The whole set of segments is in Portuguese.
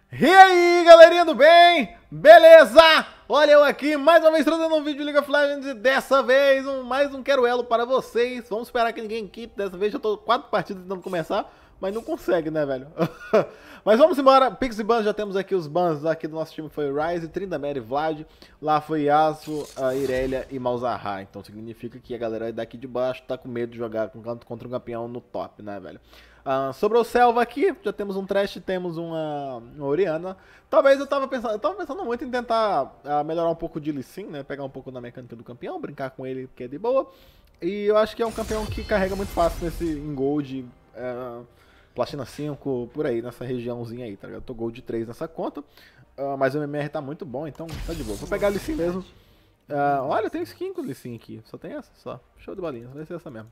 E aí, galerinha do bem? Beleza? Olha eu aqui, mais uma vez trazendo um vídeo de League of Legends e dessa vez mais um Quero Elo para vocês. Vamos esperar que ninguém quite, dessa vez já tô 4 partidas tentando começar, mas não consegue, né, velho? Mas vamos embora, Pix e Bans, já temos aqui os bans aqui do nosso time, foi o Ryze, Tryndamere e Vlad. Lá foi Yasuo, a Irelia e Malzahar, então significa que a galera daqui de baixo tá com medo de jogar contra um campeão no top, né, velho? Sobrou Selva aqui, já temos um Thresh, temos uma Orianna. Talvez eu tava pensando muito em tentar melhorar um pouco de Lee Sin, né? Pegar um pouco da mecânica do campeão, brincar com ele, que é de boa. E eu acho que é um campeão que carrega muito fácil em Gold, Platina 5, por aí, nessa regiãozinha aí, tá ligado? Eu tô Gold 3 nessa conta, mas o MMR tá muito bom, então tá de boa. Vou pegar a Lee Sin mesmo. Olha, tem skin com Lee Sin aqui, só tem essa, só. Show de bolinha, vai ser essa mesmo.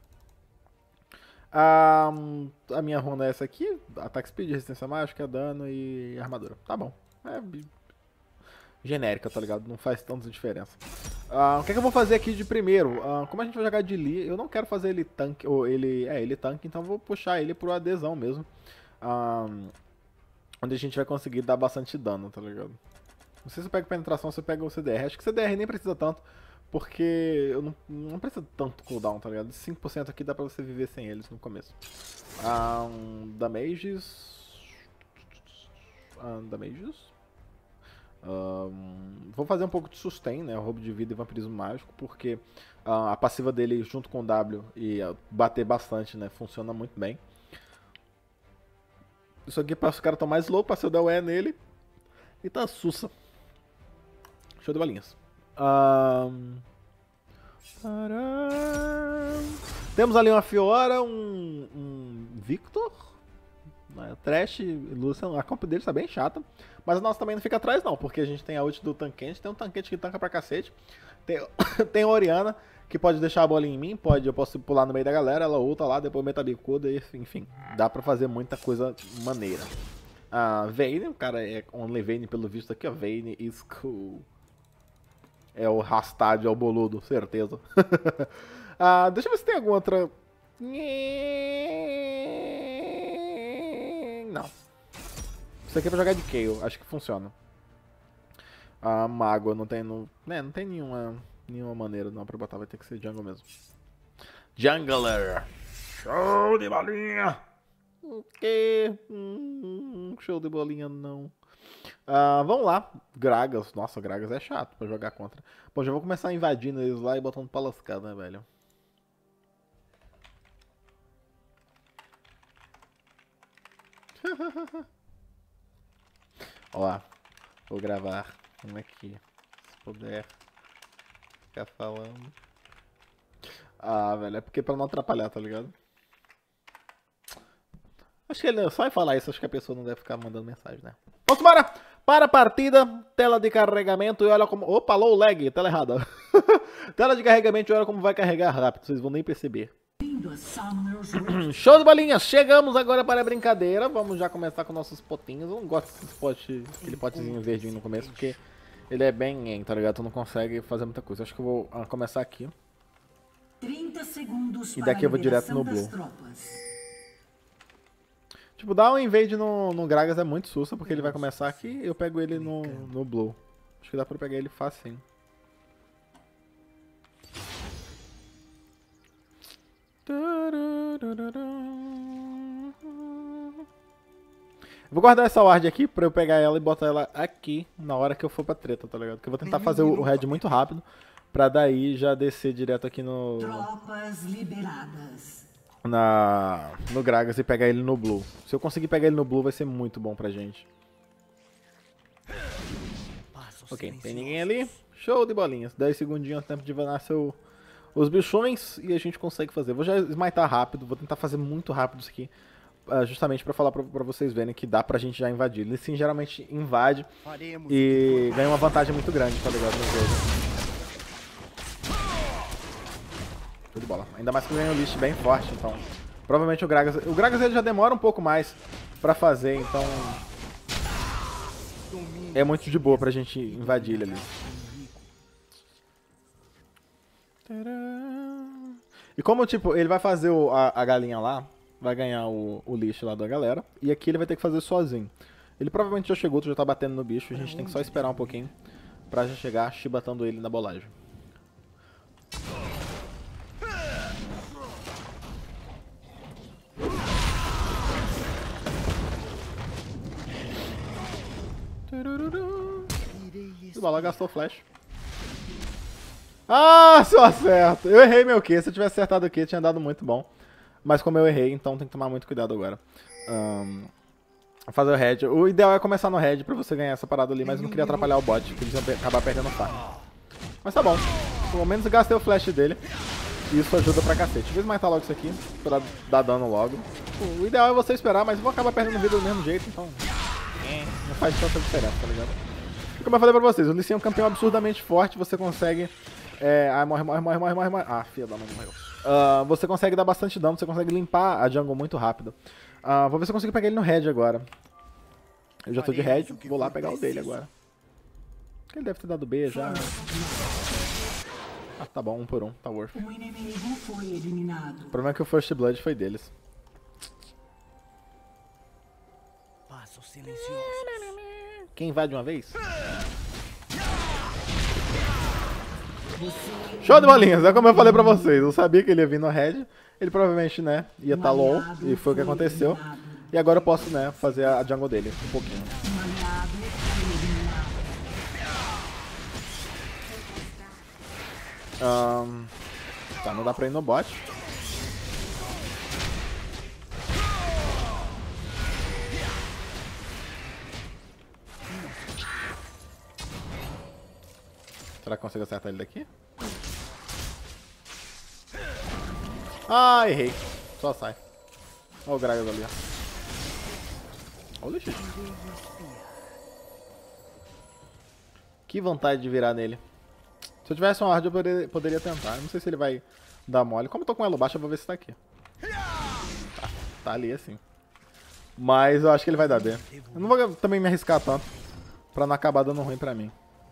A minha runa é essa aqui, ataque speed, resistência mágica, dano e armadura. Tá bom. É genérica, tá ligado? Não faz tanta diferença. O que é que eu vou fazer aqui de primeiro? Como a gente vai jogar de Lee, eu não quero fazer ele tanque, ou ele tanque, então eu vou puxar ele pro adesão mesmo. Onde a gente vai conseguir dar bastante dano, tá ligado? Não sei se eu pego penetração ou se eu pego o CDR. Acho que o CDR nem precisa tanto, porque eu não precisa tanto cooldown, tá ligado? 5% aqui dá pra você viver sem eles no começo. Damages. Vou fazer um pouco de sustain, né? Roubo de vida e vampirismo mágico, porque a passiva dele junto com o W e bater bastante, né? Funciona muito bem. Isso aqui para os caras estão mais low, passei o DOE nele e tá sussa. Show de balinhas. Temos ali uma Fiora, um Victor, Thresh e Lucian. A comp deles tá bem chata, mas a nossa também não fica atrás não, porque a gente tem a ult do Tankente, tem um Tankente que tanca pra cacete, tem a Orianna, que pode deixar a bolinha em mim, eu posso pular no meio da galera, ela ulta lá, depois meta a bicuda, e, enfim, dá pra fazer muita coisa maneira. Vayne, o cara é only Vayne pelo visto aqui, ó, Vayne is cool. É o Rastad, é o boludo, certeza. Deixa eu ver se tem alguma outra. Não. Isso aqui é pra jogar de Kayle, acho que funciona. Mágoa, não tem nenhuma maneira não pra botar, vai ter que ser jungle mesmo. Jungler! Show de bolinha! O quê? Show de bolinha não. Vamos lá, Gragas. Nossa, Gragas é chato pra jogar contra. Bom, já vou começar invadindo eles lá e botando pra lascar, né, velho? Ó, vou gravar um aqui, se puder ficar falando. Velho, é porque pra não atrapalhar, tá ligado? Acho que ele só em falar isso, acho que a pessoa não deve ficar mandando mensagem, né? Vamos embora! Para a partida, tela de carregamento e olha como... Opa, low lag, tela errada. Tela de carregamento e olha como vai carregar rápido, vocês vão nem perceber. Show de bolinhas, chegamos agora para a brincadeira. Vamos já começar com nossos potinhos. Eu não gosto desse pote, aquele potezinho verdinho no começo, porque ele é bem, tá ligado? Tu não consegue fazer muita coisa. Acho que eu vou começar aqui. 30 segundos e daqui eu vou direto no Blue. Tipo, dar um invade no Gragas é muito sussa, porque ele vai começar aqui e eu pego ele no Blue. Acho que dá pra pegar ele facinho. Vou guardar essa ward aqui pra eu pegar ela e botar ela aqui na hora que eu for pra treta, tá ligado? Porque eu vou tentar fazer o red muito rápido, pra daí já descer direto aqui no Gragas e pegar ele no Blue. Se eu conseguir pegar ele no Blue vai ser muito bom pra gente. Ok, não tem ninguém ali. Show de bolinhas. 10 segundinhos, tempo de nascer os bichões e a gente consegue fazer. Vou já smitar rápido, vou tentar fazer muito rápido isso aqui. Justamente pra falar pra vocês verem que dá pra gente já invadir. Ele sim geralmente invade e ganha uma vantagem muito grande, tá ligado, no jogo. Show de bola. Ainda mais que ganha o list bem forte, então... Provavelmente o Gragas ele já demora um pouco mais pra fazer, então... É muito de boa pra gente invadir ele ali. E como, tipo, ele vai fazer a galinha lá, vai ganhar o lixo lá da galera, e aqui ele vai ter que fazer sozinho. Ele provavelmente já chegou, tu já tá batendo no bicho. A gente tem que só esperar um pouquinho pra já chegar chibatando ele na bolagem. O bala gastou flash. Ah, se eu acerto! Eu errei meu Q. Se eu tivesse acertado o Q, tinha dado muito bom. Mas como eu errei, então tem que tomar muito cuidado agora. Fazer o head. O ideal é começar no head pra você ganhar essa parada ali, mas eu não queria atrapalhar o bot, que eles iam acabar perdendo farm. Mas tá bom. Pelo menos gastei o flash dele. E isso ajuda pra cacete. Deixa eu matar logo isso aqui, pra dar dano logo. O ideal é você esperar, mas eu vou acabar perdendo vida do mesmo jeito, então... não faz tanta diferença, tá ligado? E como eu falei pra vocês, o Lee Sin é um campeão absurdamente forte, você consegue... morre. Ah, filha da mãe, morreu. Você consegue dar bastante dano, você consegue limpar a jungle muito rápido. Vou ver se eu consigo pegar ele no head agora. Eu já tô de head, vou lá pegar o dele agora. Ele deve ter dado B já. Ah, tá bom, 1 por 1, tá worth. O inimigo foi eliminado. O problema é que o First Blood foi deles. Passos silenciosos. Quem vai de uma vez? Show de bolinhas, é como eu falei pra vocês. Eu sabia que ele ia vir no head. Ele provavelmente, né, ia estar low. E foi o que aconteceu. E agora eu posso, né, fazer a jungle dele um pouquinho. Tá, não dá pra ir no bot. Será que consigo acertar ele daqui? Ah, errei. Só sai. Olha o Gragas ali, ó. Olha o X. Que vontade de virar nele. Se eu tivesse um ward eu poderia tentar. Não sei se ele vai dar mole. Como eu tô com elo baixo, eu vou ver se tá aqui. Tá ali assim. Mas eu acho que ele vai dar B. Eu não vou também me arriscar tanto pra não acabar dando ruim pra mim.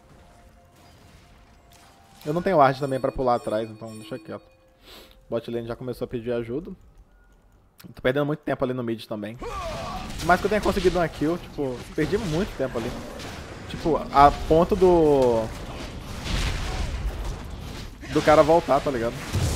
Eu não tenho ward também pra pular atrás, então deixa quieto. Bot lane já começou a pedir ajuda. Tô perdendo muito tempo ali no mid também. Por mais que eu tenha conseguido uma kill, tipo, perdi muito tempo ali. Tipo, a ponto do cara voltar, tá ligado?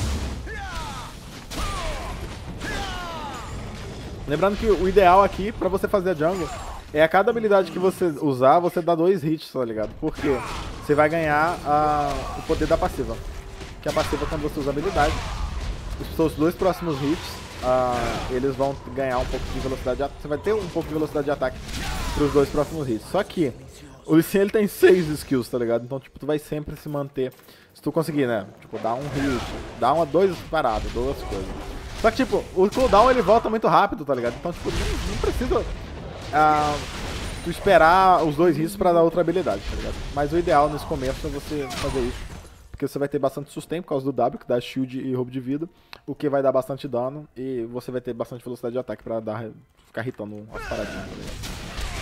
Lembrando que o ideal aqui, pra você fazer a jungle, é a cada habilidade que você usar, você dá 2 hits, tá ligado? Porque você vai ganhar o poder da passiva. Que a passiva, quando você usa a habilidade, os seus 2 próximos hits, eles vão ganhar um pouco de velocidade de ataque. Você vai ter um pouco de velocidade de ataque pros 2 próximos hits. Só que o Lee Sin, ele tem 6 skills, tá ligado? Então, tipo, tu vai sempre se manter. Se tu conseguir, né? Tipo, dar um hit, dar 2 paradas, 2 coisas. Só que, tipo, o cooldown ele volta muito rápido, tá ligado? Então, tipo, não precisa tu esperar os 2 hits pra dar outra habilidade, tá ligado? Mas o ideal nesse começo é você fazer isso. Porque você vai ter bastante sustain por causa do W, que dá shield e roubo de vida. O que vai dar bastante dano. E você vai ter bastante velocidade de ataque pra ficar hitando as paradinhas, tá ligado?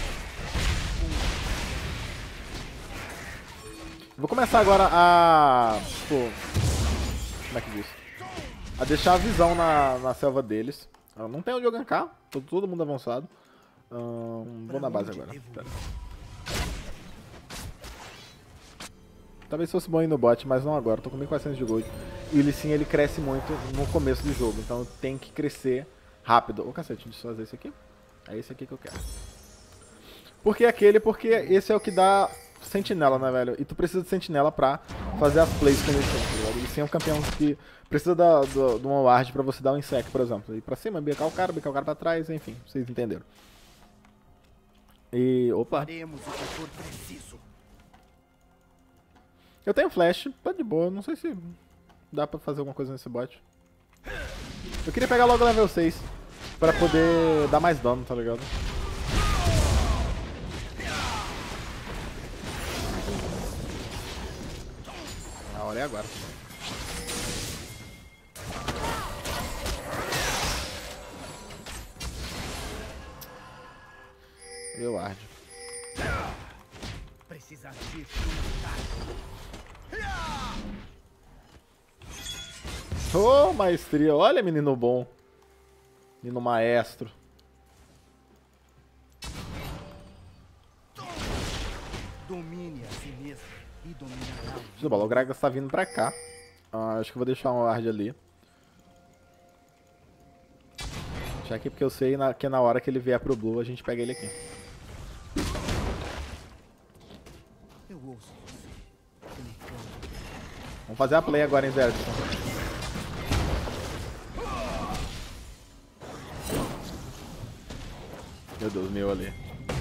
Vou começar agora a... Tipo... Como é que diz? A deixar a visão na selva deles. Não tem onde eu gankar. Todo mundo avançado. Vou na base agora. Pera. Talvez fosse bom ir no bot, mas não agora. Tô com 1400 de gold. E o Lee Sin, ele cresce muito no começo do jogo. Então tem que crescer rápido. Ô, cacete, deixa eu fazer esse aqui. É esse aqui que eu quero. Por que aquele? Porque esse é o que dá sentinela, né, velho? E tu precisa de sentinela pra fazer as plays com o Lee Sin, tá ligado? O Lee Sin é um campeão que precisa de uma ward pra você dar um insect, por exemplo. Ir pra cima, bicar o cara pra trás, enfim. Vocês entenderam. E... Opa! Eu tenho flash, tá de boa. Não sei se dá pra fazer alguma coisa nesse bot. Eu queria pegar logo o level 6 pra poder dar mais dano, tá ligado? A hora é agora. Eu arde. Precisa agir. Ô, maestria. Olha, menino bom. Menino maestro. Domine a si mesmo e dominará o Show de bola. O Gragas tá vindo pra cá. Acho que eu vou deixar um ward ali. Já aqui porque eu sei que na hora que ele vier pro blue a gente pega ele aqui. Eu ouço você. Clicando. Vamos fazer a play agora, hein, Zerson. Meu Deus, meu ali.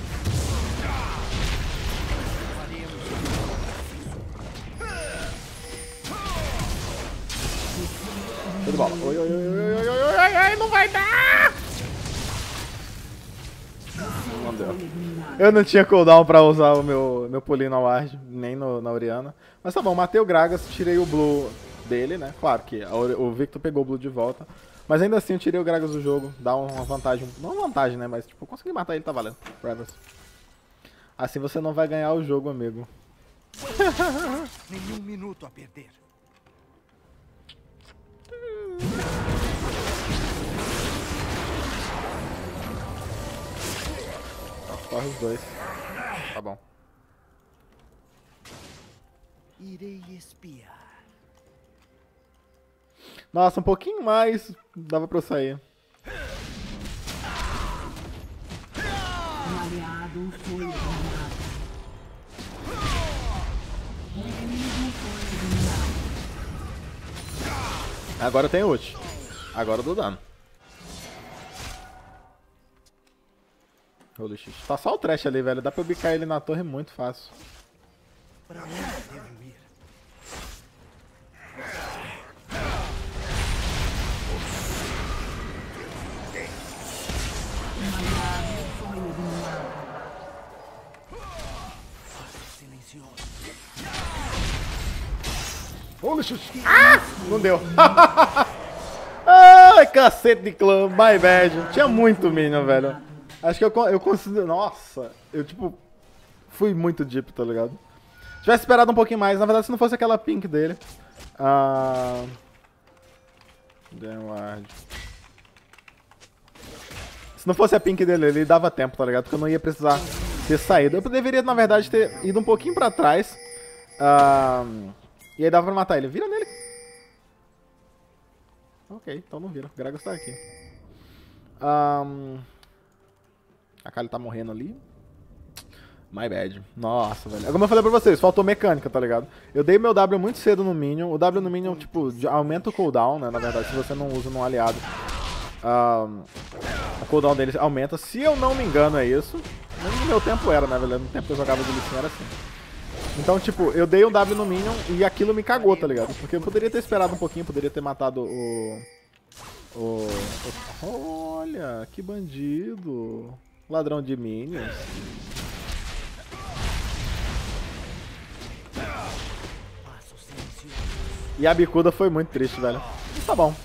Show de bola. Oi, oi, oi, oi, oi, oi, oi, oi, não vai dar! Não deu. Eu não tinha cooldown pra usar o meu pulinho na ward, nem na Orianna. Mas tá bom, matei o Gragas, tirei o blue dele, né? Claro que o Victor pegou o blue de volta. Mas ainda assim eu tirei o Gragas do jogo, dá uma vantagem, não uma vantagem, né? Mas tipo, consegui matar ele, tá valendo. Assim você não vai ganhar o jogo, amigo. Nenhum minuto a perder. Corre os dois. Tá bom. Irei espiar. Nossa, um pouquinho mais dava pra eu sair. Um aliado foi eliminado. Um inimigo foi eliminado. Agora eu tenho ult. Agora eu dou dano. Holy shit. Tá só o trash ali, velho. Dá pra eu bicar ele na torre muito fácil. Para onde devo ir? Um aliado foi eliminado. Faça silencioso. Holy shit. Ah! Não deu. Ai, cacete de clã. My bad. Tinha muito minion, velho. Acho que eu considero... Nossa. Eu, tipo... Fui muito deep, tá ligado? Se tivesse esperado um pouquinho mais. Na verdade, se não fosse aquela pink dele... Se não fosse a pink dele, ele dava tempo, tá ligado? Porque eu não ia precisar ter saído. Eu deveria, na verdade, ter ido um pouquinho pra trás. E aí dava pra matar ele. Vira nele. Ok, então não vira. O Gragas tá aqui. A Kali tá morrendo ali. My bad. Nossa, velho. Como eu falei pra vocês, faltou mecânica, tá ligado? Eu dei meu W muito cedo no Minion. O W no Minion, tipo, aumenta o cooldown, né? Na verdade, se você não usa num aliado. O cooldown deles aumenta. Se eu não me engano, é isso. No meu tempo era, né, velho? No tempo que eu jogava de Lee Sin era assim. Então, tipo, eu dei um W no Minion e aquilo me cagou, tá ligado? Porque eu poderia ter esperado um pouquinho, poderia ter matado Olha, que bandido. Ladrão de minions. Passo silencioso. E a bicuda foi muito triste, velho. Mas tá bom.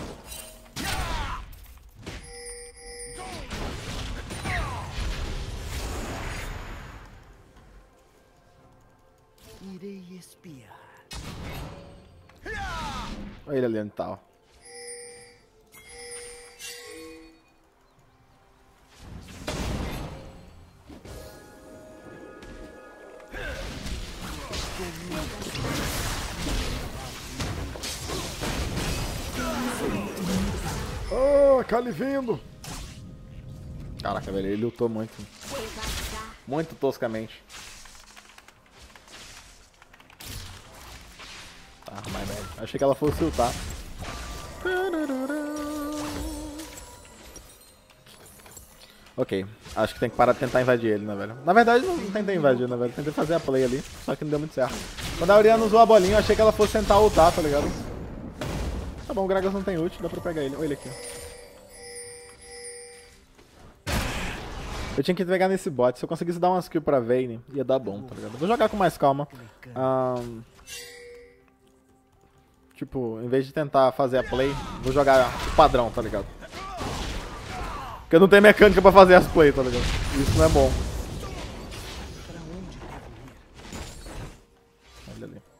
Irei espiar. Olha ele ali onde tá, ó. Oh, Kali vindo! Caraca, velho, ele lutou muito. Muito toscamente. Tá, my bad. Achei que ela fosse ultar. Ok, acho que tem que parar de tentar invadir ele, né, velho? Na verdade, não tentei invadir, né, velho? Tentei fazer a play ali, só que não deu muito certo. Quando a Orianna usou a bolinha, eu achei que ela fosse tentar ultar, tá ligado? Tá bom, o Gragas não tem ult, dá pra pegar ele. Olha ele aqui. Eu tinha que pegar nesse bot. Se eu conseguisse dar uma skill pra Vayne, ia dar bom, tá ligado? Vou jogar com mais calma. Tipo, em vez de tentar fazer a play, vou jogar o padrão, tá ligado? Porque não tem mecânica pra fazer as play, tá ligado? Isso não é bom. Para onde devo ir? Olha ali.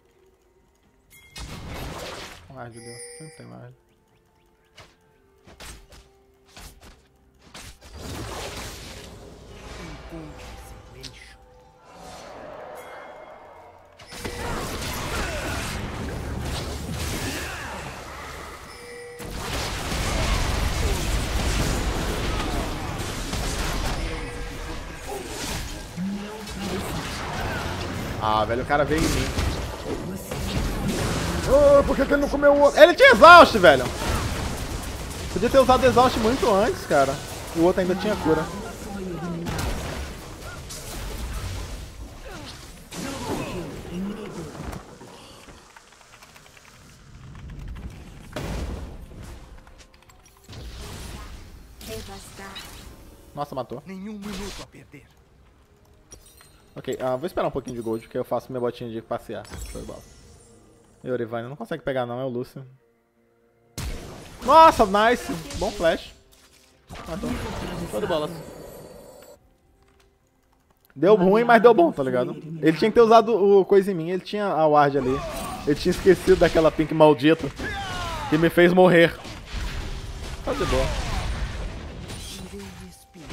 Ward ali, ó. Sempre tem ward. Encontre seu eixo. Ah, velho, o cara veio em mim. Oh, por que ele não comeu o outro? Ele tinha exaust, velho. Podia ter usado exaust muito antes, cara. O outro ainda tinha cura. Foi eliminado. Double kill. Inimigo. Nossa, matou. Nenhum minuto a perder. Ok, vou esperar um pouquinho de gold, que eu faço minha botinha de passear. Show de bola. E o Orivine não consegue pegar não, é o Lucian. Nossa, nice! Bom flash. Matou. Show de bola. Deu ruim, mas deu bom, tá ligado? Ele tinha que ter usado o coisa em mim, ele tinha a ward ali. Ele tinha esquecido daquela pink maldita que me fez morrer. Tá de boa. Respira.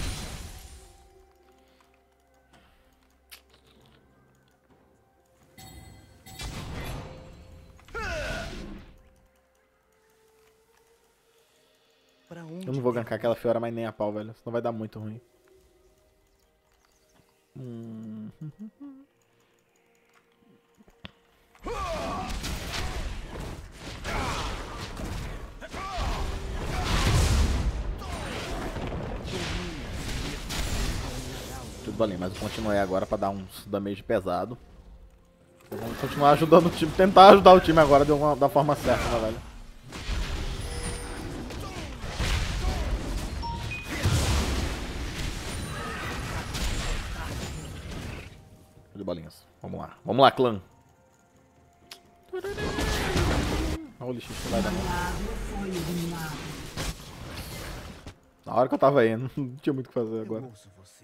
Pra onde? Eu não vou gankar aquela Fiora, mas nem a pau, velho. Senão vai dar muito ruim. Tudo bem, mas eu continuei agora pra dar uns damage pesado. Vamos continuar ajudando o time, tentar ajudar o time agora da forma certa, né, velho? De bolinhas. Vamos lá. Vamos lá, clã. Olha o lixo que vai dar não. Foi eliminado. Na hora que eu tava indo, não tinha muito o que fazer agora. Eu ouço você.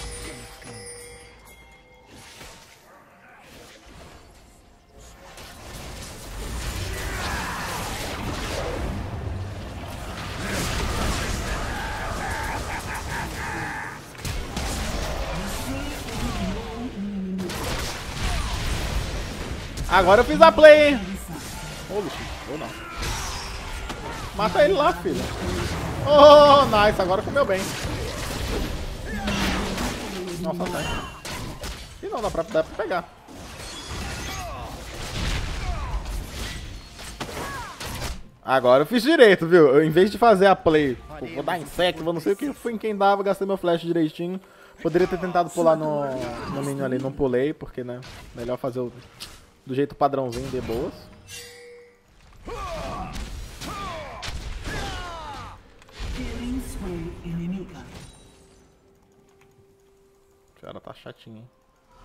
Agora eu fiz a play, hein? Ô, lixo. Ou não. Mata ele lá, filho. Oh, nice. Agora comeu bem. Nossa, tá. E não, dá pra pegar. Agora eu fiz direito, viu? Eu, em vez de fazer a play, pô, vou dar insect, vou não sei o que foi em quem dava, gastei meu flash direitinho. Poderia ter tentado pular no minion ali, não pulei, porque, né, melhor fazer do jeito padrãozinho, de boas. Killing spree inimiga. O cara tá chatinho, hein?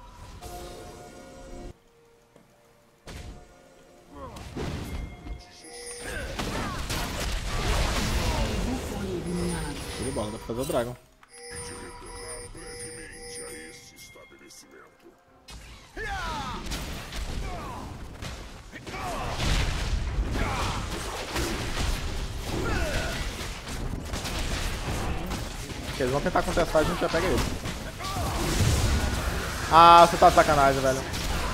Foi eliminado. Tudo de bola, dá pra fazer o Dragon. Se eles vão tentar contestar, a gente já pega ele. Ah, você tá de sacanagem, velho.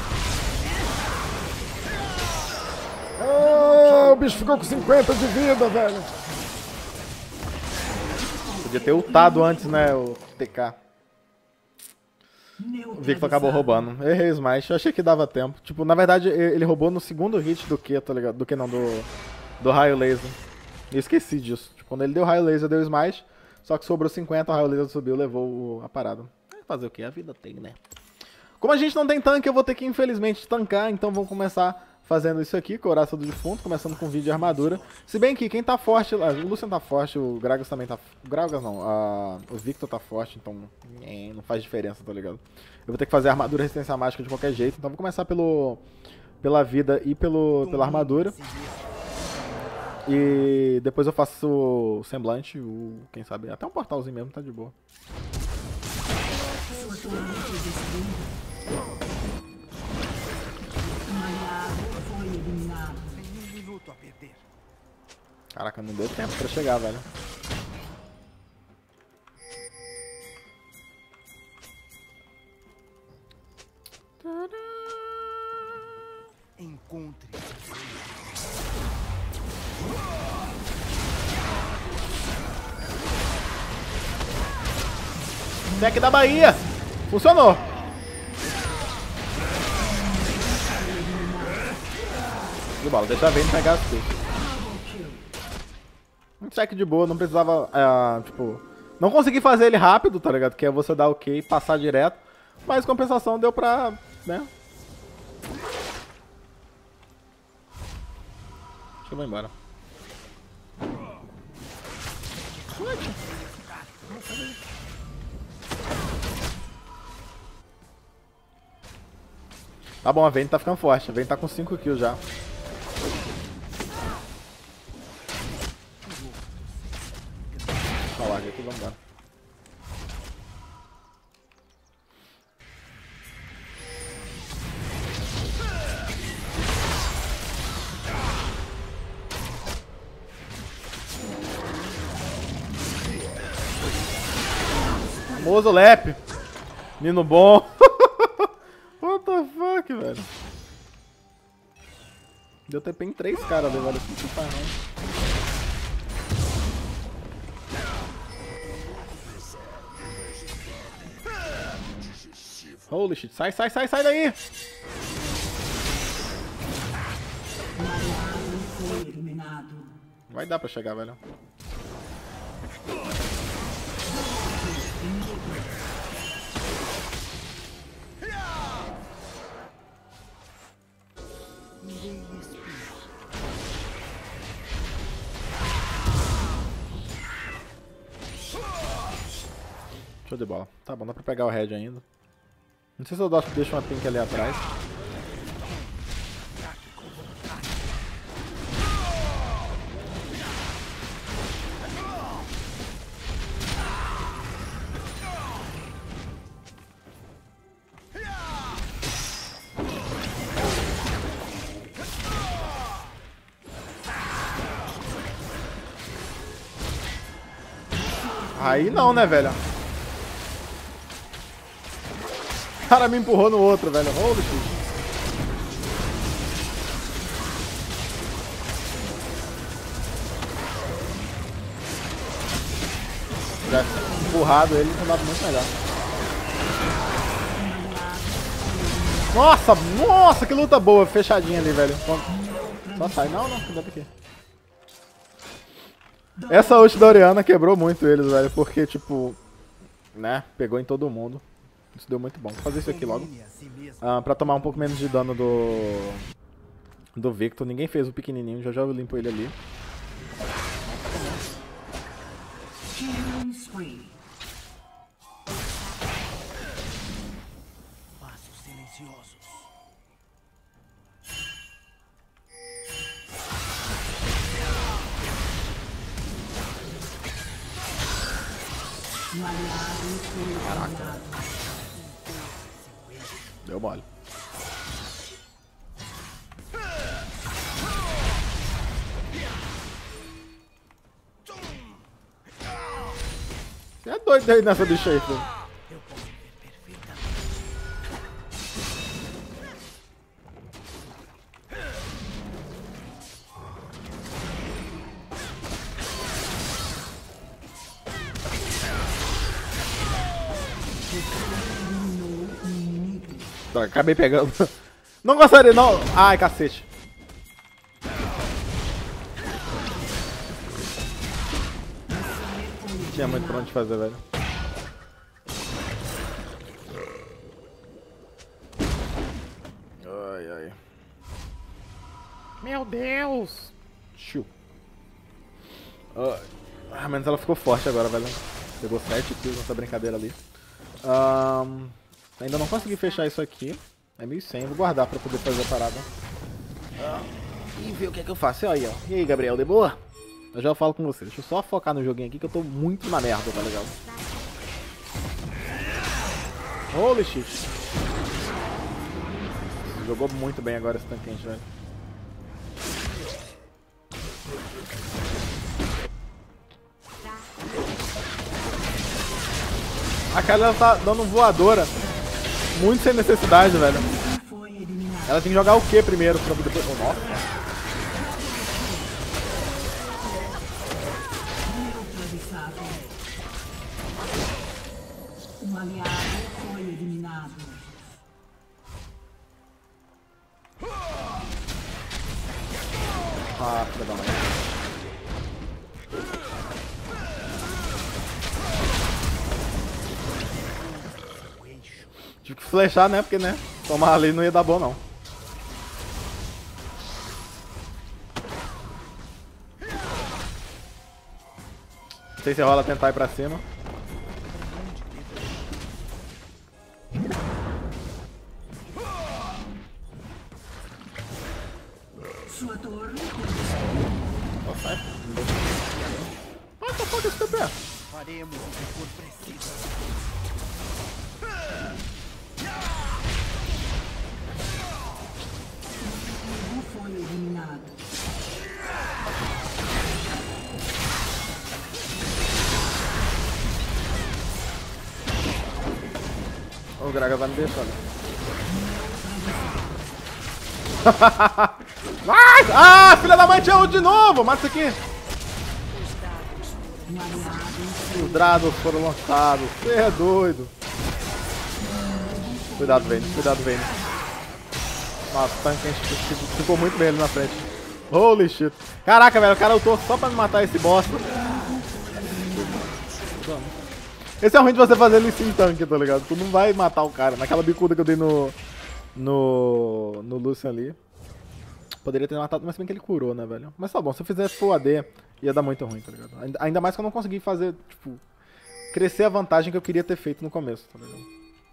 Ah, o bicho ficou com 50 de vida, velho. Podia ter ultado antes, né, o TK. O Victor acabou roubando. Errei o Smash, eu achei que dava tempo. Tipo, na verdade, ele roubou no segundo hit do Q, tá ligado? Do que não, do raio laser. Eu esqueci disso. Tipo, quando ele deu raio laser, deu Smash. Só que sobrou 50, o raio laser subiu, levou a parada. Fazer o que? A vida tem, né? Como a gente não tem tanque, eu vou ter que, infelizmente, tancar. Então vamos começar fazendo isso aqui, Coraça do Defunto, começando com vídeo de armadura. Se bem que quem tá forte, o Lucian tá forte, o Gragas também tá... O Gragas não, o Victor tá forte, então não faz diferença, tá ligado? Eu vou ter que fazer armadura e resistência mágica de qualquer jeito, então vou começar pela vida e pela armadura. E depois eu faço o semblante, quem sabe, até um portalzinho mesmo, tá de boa. Sua torre foi destruída. Um aliado foi eliminado. Nenhum minuto a perder. Caraca, não deu tempo pra chegar, velho. Encontre. Deck da Bahia! Funcionou! De bola, deixa a Vayne pegar as kills. Um check de boa, não precisava, tipo... Não consegui fazer ele rápido, tá ligado? Que é você dar ok e passar direto. Mas compensação deu pra, né? Deixa eu ir embora. Tá bom, a Vayne tá ficando forte. A Vayne tá com 5 kills já. Tá, larga aqui, vamos dar. Famoso Lep. Menino bom. What the fuck, velho? Deu TP em 3 caras ali, velho. O que faz, não? Holy shit. Sai, sai, sai, sai daí! Foi eliminado. Vai dar pra chegar, velho. Show de bola. Tá bom, dá pra pegar o Red ainda. Não sei se eu deixo uma pink ali atrás. Aí não, né, velho? O cara me empurrou no outro, velho. Holy shit. Já empurrado ele, não dava muito melhor. Nossa, nossa, que luta boa, fechadinha ali, velho. Só sai, não, cuidado aqui. Essa ult da Orianna quebrou muito eles, velho, porque, tipo, né, pegou em todo mundo. Isso deu muito bom. Vou fazer isso aqui logo. Pra tomar um pouco menos de dano do Victor. Ninguém fez o pequenininho, já eu limpo ele ali. Killing spree. Passos silenciosos. Um aliado foi eliminado. Deu mole. Você é doido aí nessa bicha aí, filho. Eu posso ver perfeitamente. Tá, acabei pegando. Não gostaria, não. Ai, cacete. Não tinha muito pra onde fazer, velho. Ai, ai. Meu Deus. Chiu. Ah, mas ela ficou forte agora, velho. Pegou 7 kills nessa brincadeira ali. Ainda não consegui fechar isso aqui. É 1100, vou guardar pra poder fazer a parada. E ver o que é que eu faço. Aí, ó. E aí, Gabriel, de boa? Eu já falo com você. Deixa eu só focar no joguinho aqui que eu tô muito na merda, tá legal? Holy shit. Jogou muito bem agora esse tanquente, velho. A Kayla tá dando voadora. Muito sem necessidade, velho. Foi eliminado. Ela tem que jogar o que primeiro pra depois... Oh, nossa. Neutralizado. Um aliado foi eliminado. Ah, filha da mãe. Tive que flechar, né? Porque, né? Tomar ali não ia dar bom, não. Não sei se rola tentar ir pra cima. Sua torre. Ó, sai. Ah, tá foda esse TP. Faremos o que for preciso. Não foi eliminado. O Graga vai me deixar. Vai! Ah, filha da mãe, tinha ult de novo! Mata isso aqui! Os Drados foram lançados. Você é doido. Cuidado, Vayne. Cuidado, Vayne. Nossa, o tanque ficou muito bem ali na frente. Holy shit. Caraca, velho, o cara lutou só pra me matar esse bosta. Esse é o ruim de você fazer ele sem tanque, tá ligado? Tu não vai matar o cara. Naquela bicuda que eu dei no Lucian ali. Poderia ter matado, mas bem que ele curou, né, velho? Mas tá bom, se eu fizesse full AD, ia dar muito ruim, tá ligado? Ainda mais que eu não consegui fazer, tipo, crescer a vantagem que eu queria ter feito no começo, tá ligado?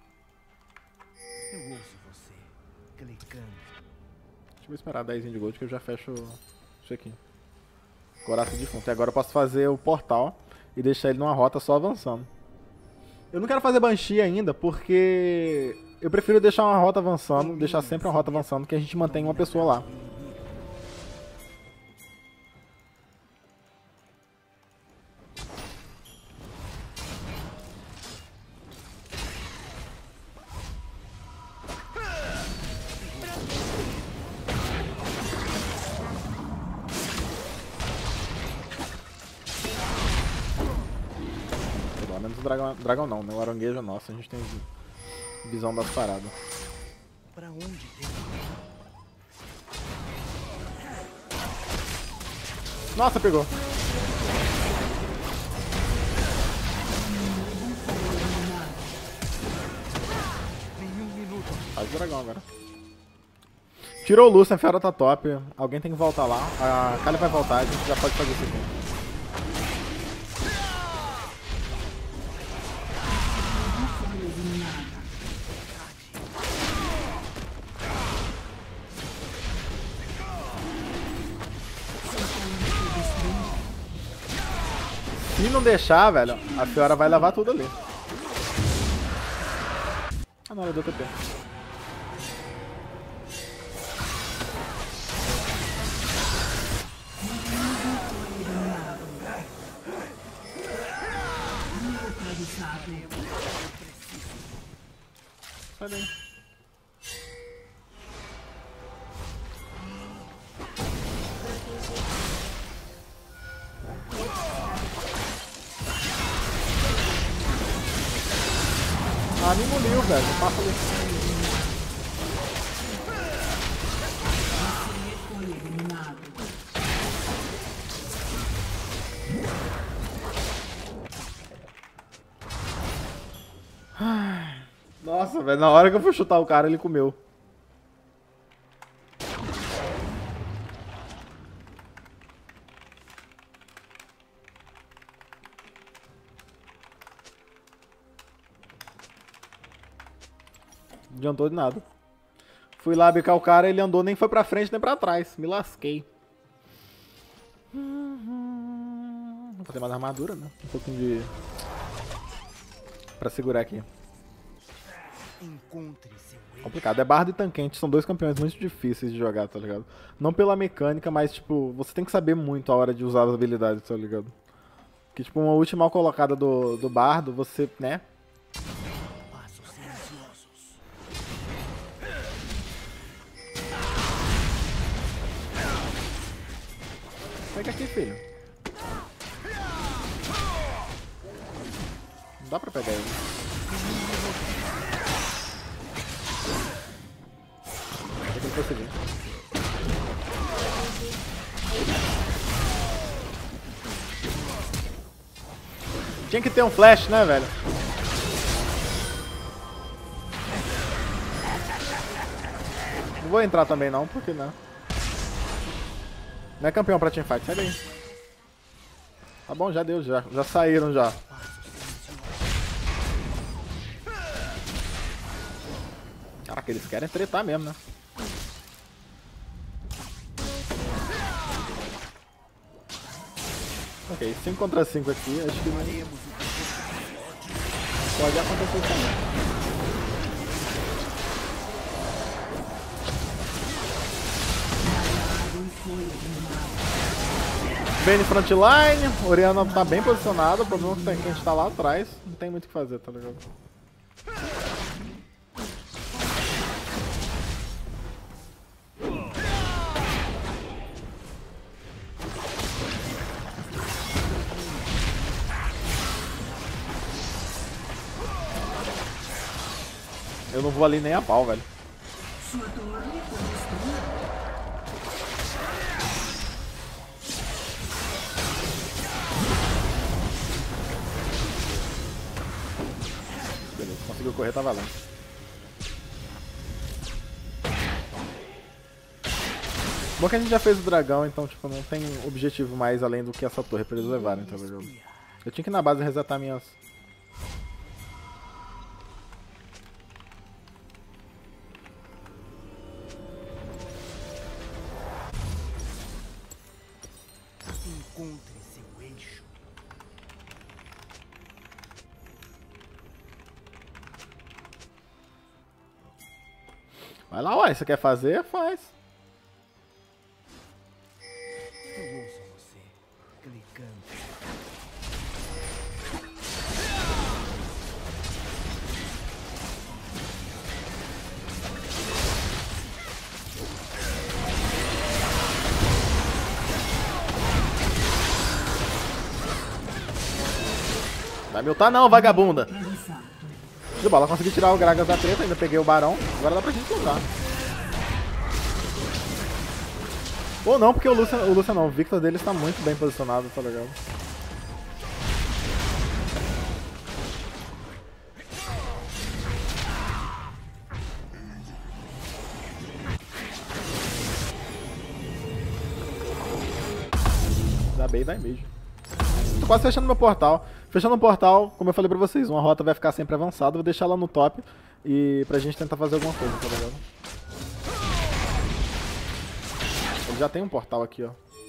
Eu ouço você, clicando. Deixa eu esperar 10 de gold que eu já fecho isso aqui. Coração de fundo. E agora eu posso fazer o portal e deixar ele numa rota só avançando. Eu não quero fazer Banshee ainda, porque eu prefiro deixar uma rota avançando, deixar sempre uma rota avançando, que a gente mantém uma pessoa lá. Pelo menos o dragão não, né? O aranguejo é nosso, a gente tem visão das paradas. Pra onde tem? Nossa, pegou. Nenhum minuto. Faz o dragão agora. Tirou o Lucian, a Fiora tá top. Alguém tem que voltar lá. A Kali vai voltar, a gente já pode fazer isso aqui. Se não deixar, velho, a Fiora vai levar tudo ali. Ah, não, ela deu TP. Sai daí. Ah, me engoliu, velho. Passa ali. Foi eliminado. Nossa, velho. Na hora que eu fui chutar o cara, ele comeu. Não adiantou de nada. Fui lá bicar o cara, ele andou, nem foi pra frente nem pra trás. Me lasquei. Vou fazer mais armadura, né? Um pouquinho de... pra segurar aqui. Encontre seu erro. Complicado. É Bardo e Tankente, são dois campeões muito difíceis de jogar, tá ligado? Não pela mecânica, mas, tipo, você tem que saber muito a hora de usar as habilidades, tá ligado? Que, tipo, uma ult mal colocada do Bardo, você, né? Passos silenciosos. Pega aqui, filho. Não dá pra pegar ele. Tem que conseguir. Tinha que ter um flash, né, velho? Não vou entrar também não, porque não. Não é campeão pra teamfight, sai daí. Tá bom, já deu, já saíram já. Caraca, eles querem tretar mesmo, né? Ok, 5 contra 5 aqui, acho que não pode acontecer também. Bem no frontline, Orianna tá bem posicionado, o problema é que a gente tá lá atrás, não tem muito o que fazer, tá ligado? Eu não vou ali nem a pau, velho. Sua torre foi destruída. Beleza, conseguiu correr, tá valendo. Bom que a gente já fez o dragão, então tipo, não tem objetivo mais além do que essa torre pra eles levarem, tá ligado? Eu tinha que ir na base resetar minhas... Encontre seu eixo. Vai lá, ué, você quer fazer? Faz. Eu ouço você clicando. Vai me ultar não, vagabunda. Realizado. De bola, consegui tirar o Gragas da treta, ainda peguei o Barão. Agora dá pra gente usar. Ou não, porque o Lucian não, o Victor dele está muito bem posicionado, tá ligado? Dá bem e vai mesmo. Tô quase fechando meu portal. Fechando o portal, como eu falei pra vocês, uma rota vai ficar sempre avançada, vou deixar ela no top e pra gente tentar fazer alguma coisa, tá ligado? Ele já tem um portal aqui, ó.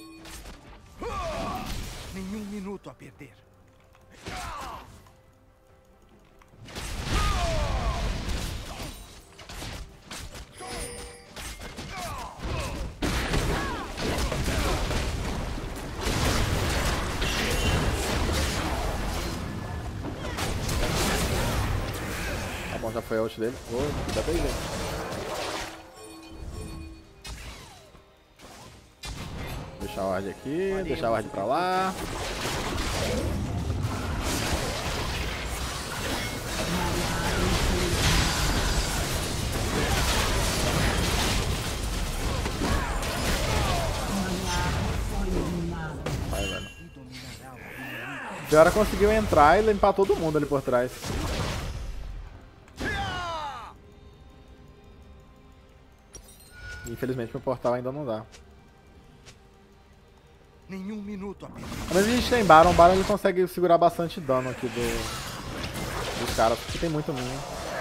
Nenhum minuto a perder. Tá bom, já foi a ult dele. Já tem gente. Deixar o ward aqui, deixar o ward pra lá. Foi eliminado. Vai, velho. O Fiora conseguiu entrar e limpar todo mundo ali por trás. Infelizmente meu portal ainda não dá. Nenhum minuto a perder. Mas a gente tem Baron, o Baron ele consegue segurar bastante dano aqui dos caras, porque tem muito minion.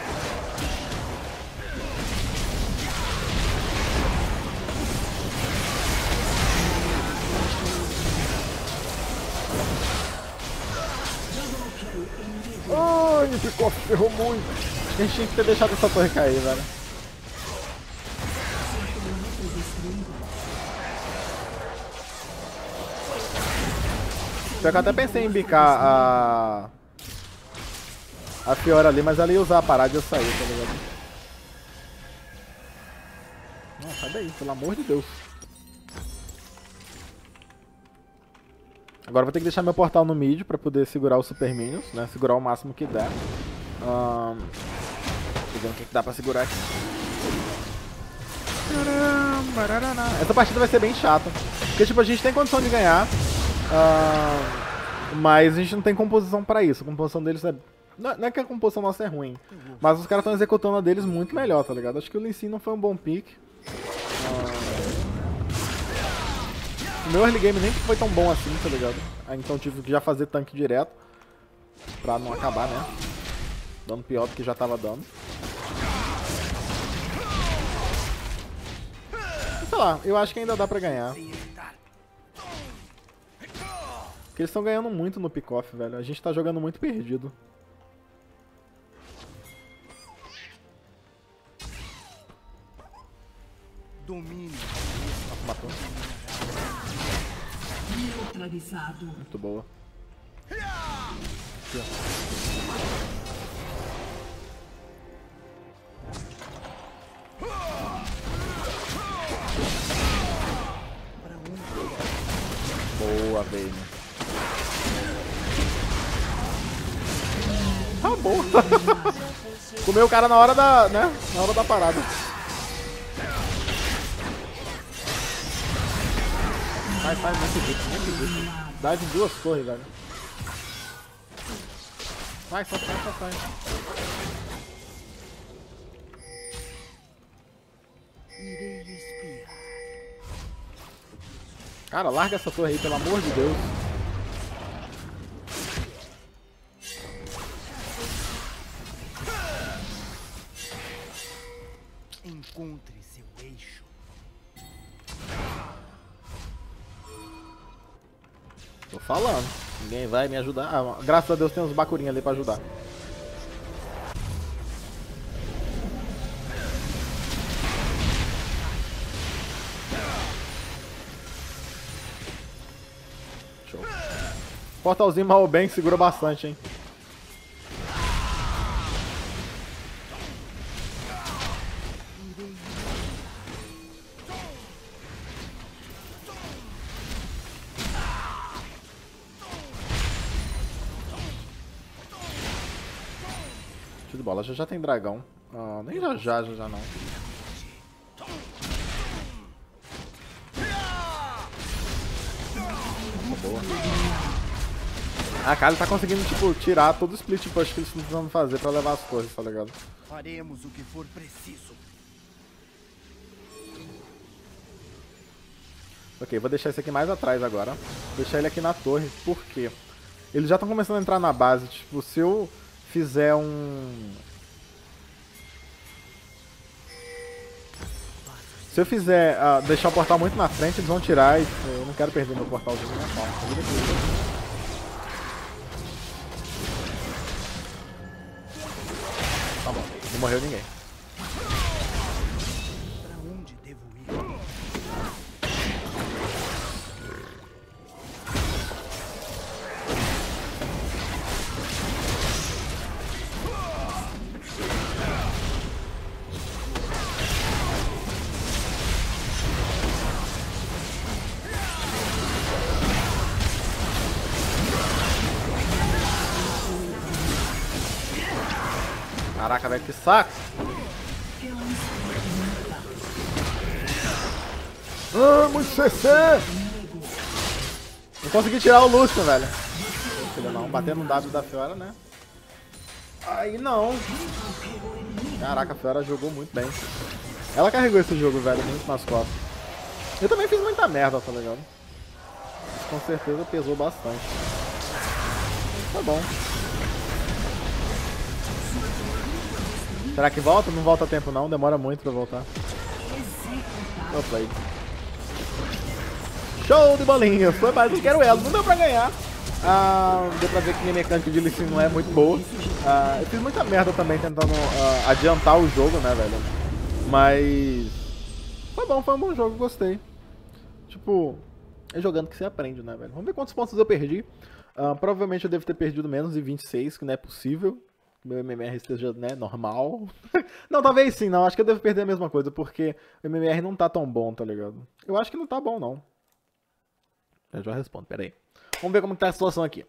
Ai, esse cofre ferrou muito. A gente tinha que ter deixado essa torre cair, velho. Pior que eu até pensei em bicar a Fiora ali, mas ela ia usar a parada e eu sair, tá ligado? Não, sai daí, pelo amor de Deus. Agora eu vou ter que deixar meu portal no mid pra poder segurar os Super Minions, né? Segurar o máximo que der. Vendo o que dá pra segurar aqui. Essa partida vai ser bem chata. Porque tipo, a gente tem condição de ganhar. Mas a gente não tem composição pra isso. A composição deles é... Não é que a composição nossa é ruim, mas os caras estão executando a deles muito melhor, tá ligado? Acho que o Lee Sin não foi um bom pick. O meu early game nem foi tão bom assim, tá ligado? Então tive que já fazer tanque direto. Pra não acabar, né? Dando pior do que já tava dando. Sei lá, eu acho que ainda dá pra ganhar. Porque eles estão ganhando muito no pick-off, velho. A gente tá jogando muito perdido. Domínio. Nossa, matou. Neutralizado. Muito boa. Aqui, ó. Boa, Vayne. Ah, boa. Comeu o cara na hora da, né? Na hora da parada. Sai, não acredito, nem acredito. Dá de 2 torres, velho. Sai. Irei espiar. Cara, larga essa torre aí, pelo amor de Deus. Encontre seu eixo. Tô falando. Ninguém vai me ajudar. Ah, graças a Deus tem uns bacurinhos ali pra ajudar. Show. Portalzinho mal ou bem segura bastante, hein. De bola, já tem dragão. Ah, nem já não. Boa. Ah, cara, ele tá conseguindo, tipo, tirar todo o split push que eles estão precisando fazer pra levar as torres, tá ligado? Faremos o que for preciso. Ok, vou deixar esse aqui mais atrás agora. Vou deixar ele aqui na torre, por quê? Eles já estão começando a entrar na base, tipo, se eu fizer um... Se eu fizer deixar o portal muito na frente, eles vão tirar e eu não quero perder meu portalzinho na palma. Tá bom, não morreu ninguém. Para onde devo ir? Caraca, velho, que saco! Ah, muito CC! Não consegui tirar o Lucian, velho. Filha não, batendo no W da Fiora, né? Aí não. Caraca, a Fiora jogou muito bem. Ela carregou esse jogo, velho, muito nas costas. Eu também fiz muita merda, tá ligado? Isso com certeza pesou bastante. Tá bom. Será que volta? Não volta a tempo não, demora muito pra voltar. Opa aí. Show de bolinha, foi mais do que quero ela, não deu pra ganhar. Deu pra ver que minha mecânica de Lee Sin não é muito boa. Eu fiz muita merda também tentando adiantar o jogo, né, velho? Mas... foi um bom jogo, gostei. Tipo, é jogando que você aprende, né, velho? Vamos ver quantos pontos eu perdi. Provavelmente eu devo ter perdido menos de 26, que não é possível. Meu MMR esteja, né, normal. Não, talvez sim, não. Acho que eu devo perder a mesma coisa, porque o MMR não tá tão bom, tá ligado? Eu acho que não tá bom, não. Eu já respondo, pera aí. Vamos ver como tá a situação aqui.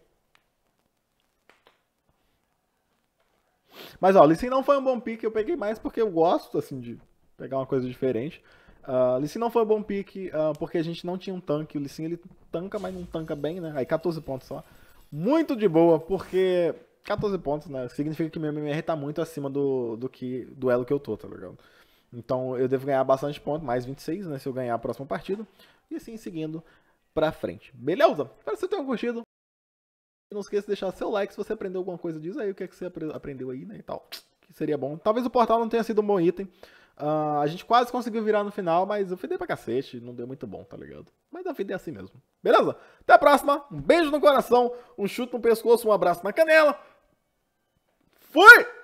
Mas, ó, Lee Sin não foi um bom pick. Eu peguei mais porque eu gosto, assim, de pegar uma coisa diferente. Lee Sin não foi um bom pick porque a gente não tinha um tanque. O Lee Sin, ele tanca, mas não tanca bem, né? Aí 14 pontos só. muito de boa, porque 14 pontos, né? Significa que meu MMR tá muito acima do elo que eu tô, tá ligado? Então eu devo ganhar bastante pontos, mais 26, né? Se eu ganhar a próxima partida. E assim seguindo pra frente. Beleza? Espero que você tenha curtido. Não esqueça de deixar seu like se você aprendeu alguma coisa. Diz aí o que é que você aprendeu aí, né? E tal. Que seria bom. Talvez o portal não tenha sido um bom item. A gente quase conseguiu virar no final, mas eu fidei pra cacete. Não deu muito bom, tá ligado? Mas a vida é assim mesmo. Beleza? Até a próxima. Um beijo no coração. Um chute no pescoço. Um abraço na canela. Fui!